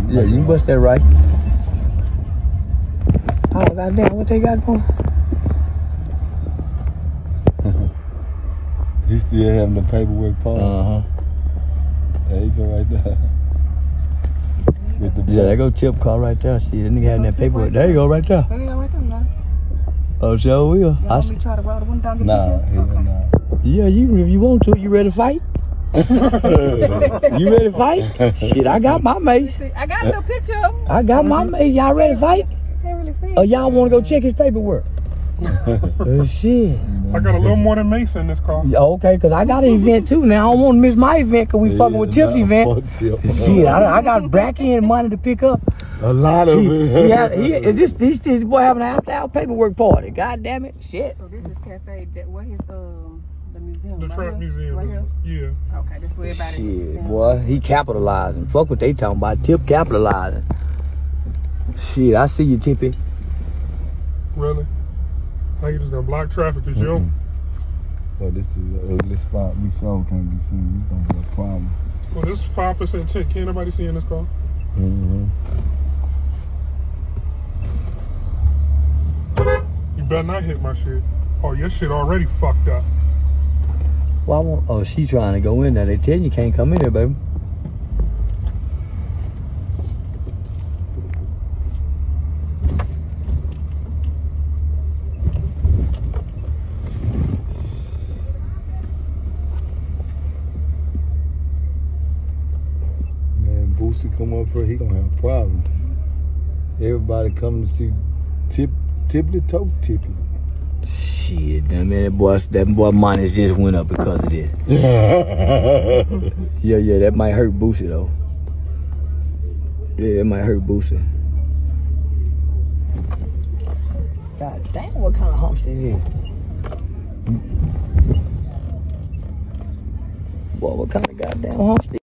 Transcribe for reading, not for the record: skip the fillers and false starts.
Yeah, you can bust that right. Oh, goddamn, what they got going? He still having the paperwork part. Uh-huh. There you go right there. With the Yeah, there go tip car right there. See, that nigga having that paperwork. There you go right there. There you go right there, man. Oh, sure will. You want me to try to roll the window down? Nah, hell nah. Yeah, you if you want to. You ready to fight? You ready to fight? Shit, I got my mace. I got no picture of him. I got my mace. Y'all ready to fight? Can't really see Or it. y'all want to go check his paperwork? Oh, shit. I got a little more than Mace in this car. Yeah, okay, because I got an event too now. I don't want to miss my event because we fucking with Tip's event. Shit, I got back end money to pick up. A lot of it. This boy having an after-hour paperwork party. God damn it. Shit. So this is Cafe, where is the museum? The right truck here? museum. Right here? Yeah. Okay, that's where everybody Shit, boy, he capitalizing. Fuck what they talking about. Tip capitalizing. Shit, I see you, Tippy. Really? Now you just gonna block traffic because you don't. Well, this is an ugly spot. We sure can't be seen. It's gonna be a problem. Well, this is 5% tint. Can't nobody see in this car. You better not hit my shit. Oh, your shit already fucked up. Well, I want, oh, she trying to go in there. They tell you can't come in there, baby. Man, Boosie come up here, he gonna have a problem. Everybody coming to see Tippy Toe Tippy. Shit, man, that boy money just went up because of this. Yeah, that might hurt Boosie though. Yeah, it might hurt Boosie. God damn, what kind of humps this is? Boy, what kind of goddamn humps this